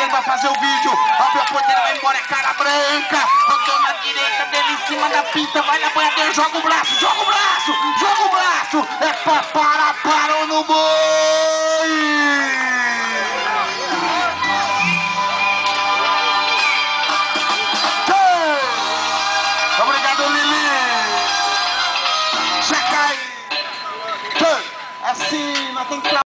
porteiro vai fazer o vídeo. Abriu a porteira, vai embora, é cara branca. Rodou na direita dele em cima da pinta. Vai na banhadeira, joga o braço, joga o braço, joga o braço. É parou no boi. Obrigado, Lili. Já cai. Assim, nós temos que